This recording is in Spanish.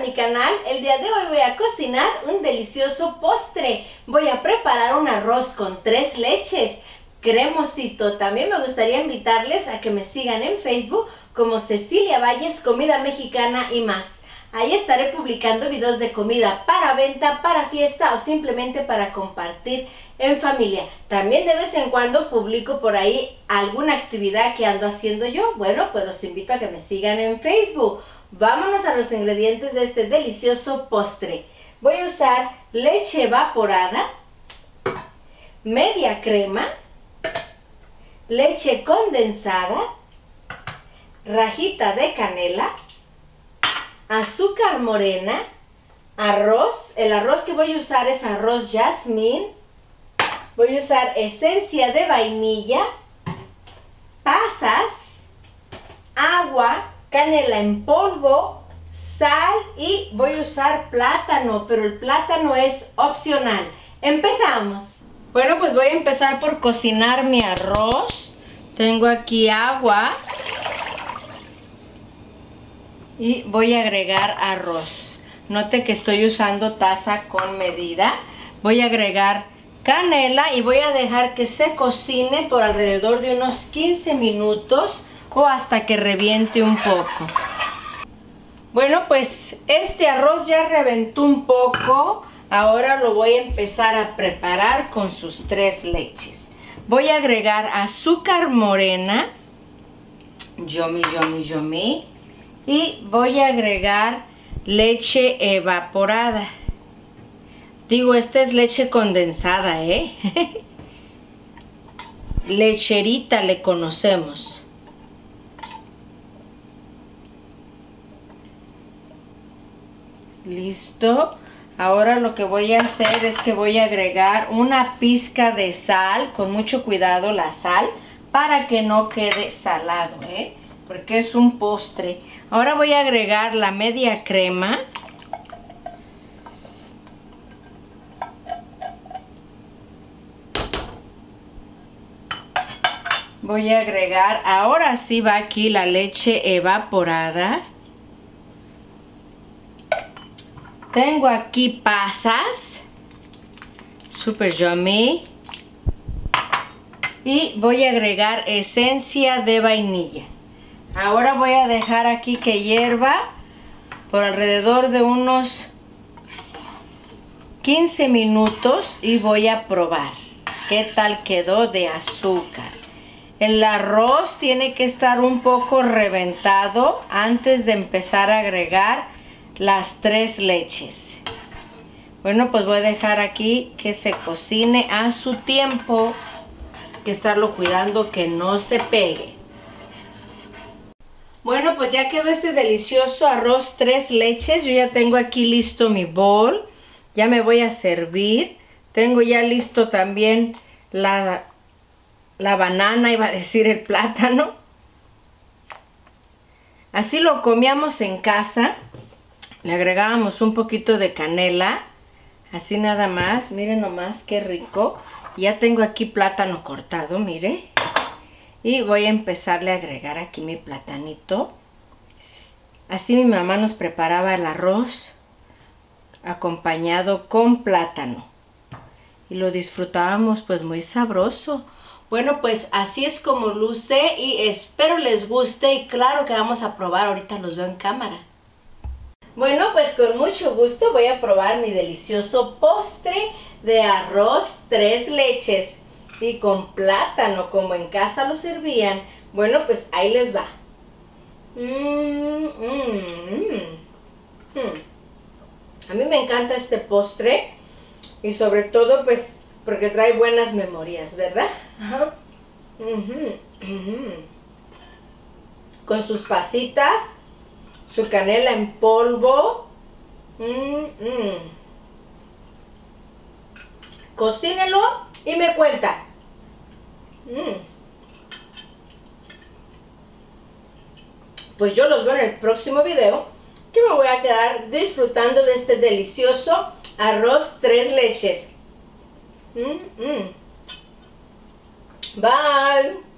mi canal. El día de hoy voy a cocinar un delicioso postre. Voy a preparar un arroz con 3 leches, cremosito. También me gustaría invitarles a que me sigan en Facebook como Cecilia Valles Comida Mexicana y más. Ahí estaré publicando videos de comida para venta, para fiesta o simplemente para compartir en familia. También de vez en cuando publico por ahí alguna actividad que ando haciendo yo. Bueno, pues los invito a que me sigan en Facebook. Vámonos a los ingredientes de este delicioso postre. Voy a usar leche evaporada, media crema, leche condensada, rajita de canela, azúcar morena, arroz. El arroz que voy a usar es arroz jazmín. Voy a usar esencia de vainilla, pasas, agua, canela en polvo, sal y voy a usar plátano, pero el plátano es opcional. Empezamos. Bueno, pues voy a empezar por cocinar mi arroz. Tengo aquí agua y voy a agregar arroz. Note que estoy usando taza con medida. Voy a agregar canela y voy a dejar que se cocine por alrededor de unos 15 minutos o hasta que reviente un poco. Bueno, pues este arroz ya reventó un poco. Ahora lo voy a empezar a preparar con sus 3 leches. Voy a agregar azúcar morena, yomi, y voy a agregar leche evaporada. Digo, esta es leche condensada, lecherita le conocemos. Listo. Ahora lo que voy a hacer es que voy a agregar una pizca de sal, con mucho cuidado la sal, para que no quede salado, porque es un postre. Ahora voy a agregar la media crema. Voy a agregar, ahora sí va aquí la leche evaporada. Tengo aquí pasas, super yummy, y voy a agregar esencia de vainilla. Ahora voy a dejar aquí que hierva por alrededor de unos 15 minutos y voy a probar qué tal quedó de azúcar. El arroz tiene que estar un poco reventado antes de empezar a agregar las 3 leches. Bueno, pues voy a dejar aquí que se cocine a su tiempo. Hay que estarlo cuidando que no se pegue. Bueno, pues ya quedó este delicioso arroz 3 leches. Yo ya tengo aquí listo mi bol. Ya me voy a servir. Tengo ya listo también la banana, iba a decir el plátano. Así lo comíamos en casa. Le agregábamos un poquito de canela, así nada más. Miren nomás qué rico. Ya tengo aquí plátano cortado, mire. Y voy a empezarle a agregar aquí mi platanito. Así mi mamá nos preparaba el arroz acompañado con plátano. Y lo disfrutábamos pues muy sabroso. Bueno, pues así es como luce y espero les guste. Y claro que vamos a probar, ahorita los veo en cámara. Bueno, pues con mucho gusto voy a probar mi delicioso postre de arroz 3 leches y con plátano como en casa lo servían. Bueno, pues ahí les va. A mí me encanta este postre y sobre todo pues porque trae buenas memorias, ¿verdad? Ajá. Con sus pasitas, su canela en polvo. Cocínelo y me cuenta. Pues yo los veo en el próximo video, que me voy a quedar disfrutando de este delicioso arroz 3 leches. Bye.